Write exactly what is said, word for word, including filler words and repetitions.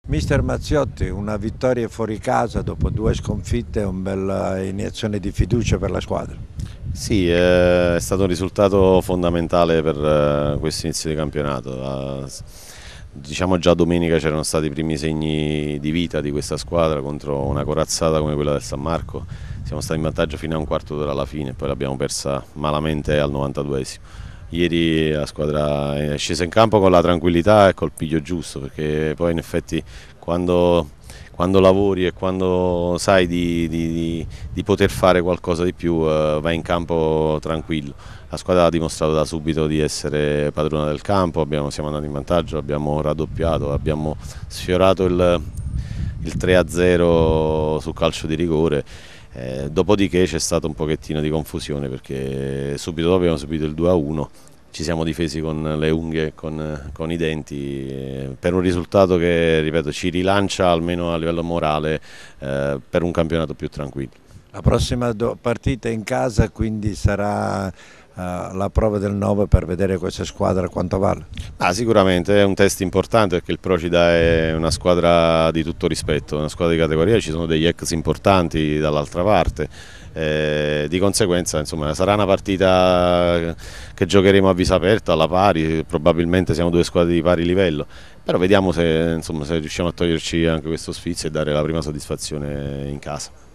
Mister Mazziotti, una vittoria fuori casa dopo due sconfitte è una bella iniezione di fiducia per la squadra. Sì, eh, è stato un risultato fondamentale per eh, questo inizio di campionato. Eh, Diciamo già domenica c'erano stati i primi segni di vita di questa squadra contro una corazzata come quella del San Marco. Siamo stati in vantaggio fino a un quarto d'ora alla fine, poi l'abbiamo persa malamente al novantaduesimo. Ieri la squadra è scesa in campo con la tranquillità e col piglio giusto, perché poi in effetti quando quando lavori e quando sai di, di, di poter fare qualcosa di più, eh, vai in campo tranquillo. La squadra ha dimostrato da subito di essere padrona del campo, abbiamo, siamo andati in vantaggio, abbiamo raddoppiato, abbiamo sfiorato il, il tre a zero sul calcio di rigore. Eh, dopodiché c'è stato un pochettino di confusione perché subito dopo abbiamo subito il due a uno. Ci siamo difesi con le unghie e con, con i denti eh, per un risultato che, ripeto, ci rilancia almeno a livello morale eh, per un campionato più tranquillo. La prossima partita in casa quindi sarà uh, la prova del nove per vedere questa squadra quanto vale. Ah, sicuramente è un test importante perché il Procida è una squadra di tutto rispetto, una squadra di categoria, ci sono degli ex importanti dall'altra parte, eh, di conseguenza insomma, sarà una partita che giocheremo a viso aperto, alla pari, probabilmente siamo due squadre di pari livello, però vediamo se, insomma, se riusciamo a toglierci anche questo sfizio e dare la prima soddisfazione in casa.